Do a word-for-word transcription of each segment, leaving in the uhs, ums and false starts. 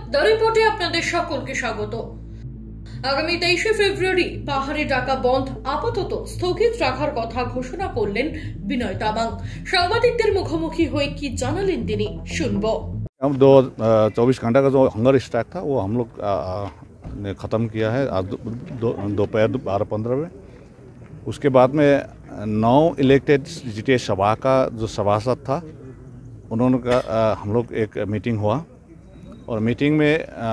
The রিপোর্টে আপনাদের সকলকে স্বাগত। আগামী তেইশে ফেব্রুয়ারি পাহাড়ে ডাকা বন্ধ আপাতত স্থগিত রাখার কথা ঘোষণা করলেন বিনয় তামাং। সাংবাদিকদের মুখোমুখি হয়ে কি জানালেন তিনি, শুনবো। अब दो चौबीस घंटा का जो हंगर स्ट्राइक था वो हम लोग ने ख़त्म किया है आज दोपहर बारह पंद्रह में। उसके बाद में नौ इलेक्टेड जीटीए सभा का जो सभासद था उन्होंने का आ, हम लोग एक मीटिंग हुआ और मीटिंग में आ,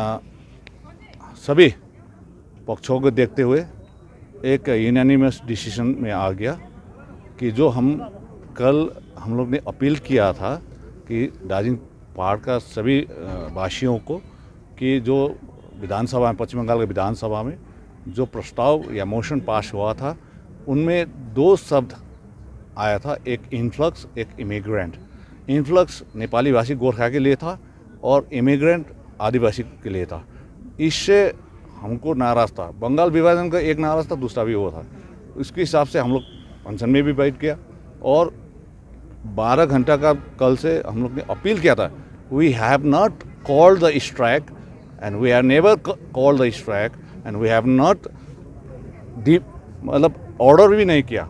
सभी पक्षों को देखते हुए एक यूनानिमस डिसीजन में आ गया कि जो हम कल हम लोग ने अपील किया था कि दार्जिलिंग पहाड़ का सभी वासियों को कि जो विधानसभा में पश्चिम बंगाल के विधानसभा में जो प्रस्ताव या मोशन पास हुआ था उनमें दो शब्द आया था, एक इन्फ्लक्स एक इमिग्रेंट। इन्फ्लक्स नेपाली भाषी गोरखा के लिए था और इमिग्रेंट आदिवासी के लिए था। इससे हमको नाराज़ था, बंगाल विभाजन का एक नाराज़ था, दूसरा भी वो था। इसके हिसाब से हम लोग फंक्शन में भी बैठ गया और बारह घंटा का कल से हम लोग ने अपील किया था। We have not called the strike and we have never called the strike and we have not डी मतलब ऑर्डर भी नहीं किया,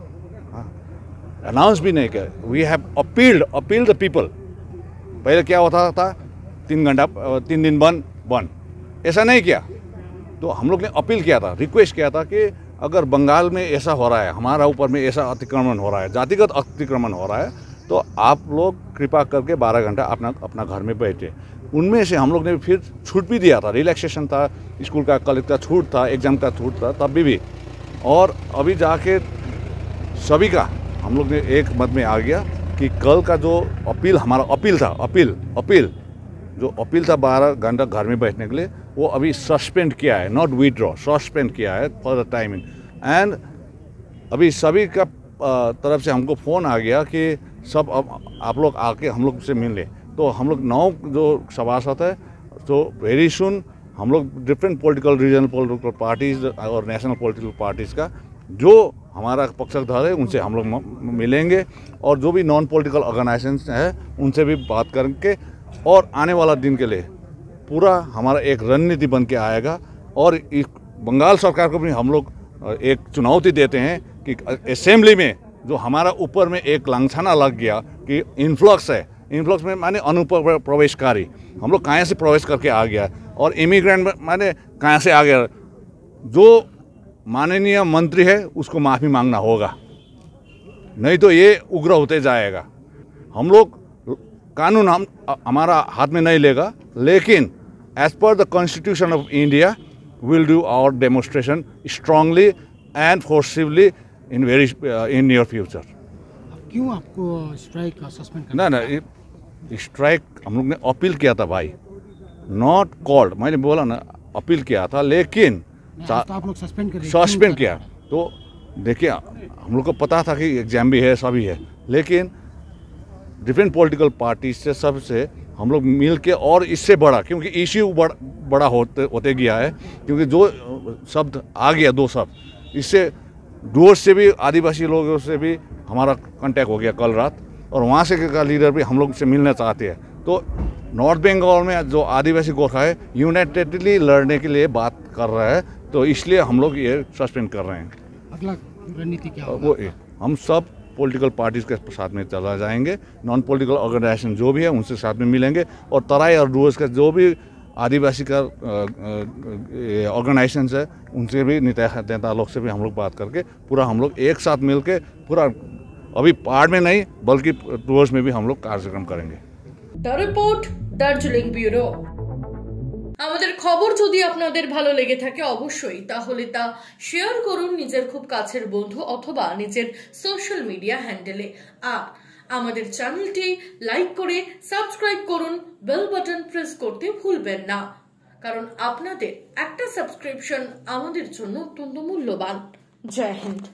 अनाउंस भी नहीं किया। We have appealed appeal the people. पहले क्या होता था, तीन घंटा तीन दिन बंद बंद, ऐसा नहीं किया। तो हम लोग ने अपील किया था, रिक्वेस्ट किया था कि अगर बंगाल में ऐसा हो रहा है, हमारा ऊपर में ऐसा अतिक्रमण हो रहा है, जातिगत अतिक्रमण हो रहा है, तो आप लोग कृपा करके बारह घंटा अपना अपना घर में बैठे। उनमें से हम लोग ने फिर छूट भी दिया था, रिलैक्सेशन था, स्कूल का कॉलेज का छूट था, एग्ज़ाम का छूट था, तब भी भी और अभी जाके सभी का हम लोग ने एक मत में आ गया कि कल का जो अपील हमारा अपील था अपील अपील जो अपील था बारह घंटा घर में बैठने के लिए, वो अभी सस्पेंड किया है, नॉट विड्रॉ, सस्पेंड किया है फॉर द टाइमिंग। एंड अभी सभी का तरफ से हमको फ़ोन आ गया कि सब अब आप लोग आके हम लोग से मिल लें। तो हम लोग नौ जो सभासद है, तो वेरी सुन हम लोग different political regional political parties और नेशनल पॉलिटिकल पार्टीज़ का जो हमारा पक्षधर है उनसे हम लोग मिलेंगे और जो भी नॉन पॉलिटिकल ऑर्गेनाइजेशन है उनसे भी बात करके और आने वाला दिन के लिए पूरा हमारा एक रणनीति बन के आएगा। और बंगाल सरकार को भी हम लोग एक चुनौती देते हैं कि असेंबली में जो हमारा ऊपर में एक लांछना लग गया कि इन्फ्लक्स है, इन्फ्लक्स में माने अनुप्रवेशकारी, हम लोग कहाँ से प्रवेश करके आ गया, और इमिग्रेंट माने कहाँ से आ गया। जो माननीय मंत्री है उसको माफ़ी मांगना होगा, नहीं तो ये उग्र होते जाएगा। हम लोग कानून हम हमारा हाथ में नहीं लेगा, लेकिन as per the constitution of India will do our demonstration strongly and forcibly in very in near future. क्यों आपको स्ट्राइक सस्पेंड करना? ना ना स्ट्राइक हम लोग ने अपील किया था भाई, नॉट कॉल्ड। मैंने बोला ना अपील किया था, लेकिन तो आप लोग सस्पेंड कर सस्पेंड किया। तो देखिए हम लोग को पता था कि एग्जाम भी है, सभी है, लेकिन डिफरेंट पॉलिटिकल पार्टी से सबसे हम लोग मिल के और इससे बड़ा, क्योंकि इश्यू बड़, बड़ा होते होते गया है, क्योंकि जो शब्द आ गया दो शब्द, इससे डूअर्स से भी आदिवासी लोगों से भी हमारा कांटेक्ट हो गया कल रात, और वहाँ से का लीडर भी हम लोग से मिलना चाहते हैं। तो नॉर्थ बंगाल में जो आदिवासी गोरखा है यूनाइटेडली लड़ने के लिए बात कर रहा है, तो इसलिए हम लोग ये सस्पेंड कर रहे हैं। अगला रणनीति क्या होगा? वो हम सब पॉलिटिकल पार्टीज़ के साथ में चला जाएंगे, नॉन पॉलिटिकल ऑर्गेनाइजेशन जो भी है उनसे साथ में मिलेंगे, और तराई और डूअर्स का जो भी आदिवासी का ऑर्गेनाइजेशन है उनसे भी नेता नेता लोग से भी हम लोग बात करके पूरा हम लोग एक साथ मिलके पूरा अभी पहाड़ में नहीं बल्कि डूअर्स में भी हम लोग कार्यक्रम करेंगे। The report, Darjeeling bureau. আমাদের খবর যদি আপনাদের ভালো লেগে থাকে অবশ্যই তাহলে তা শেয়ার করুন নিজের খুব কাছের বন্ধু অথবা নিজের সোশ্যাল মিডিয়া হ্যান্ডেলে। আর আমাদের চ্যানেলটি লাইক করে সাবস্ক্রাইব করুন, বেল বাটন প্রেস করতে ভুলবেন না, কারণ আপনাদের একটা সাবস্ক্রিপশন আমাদের জন্য অত্যন্ত মূল্যবান। জয় হিন্দ।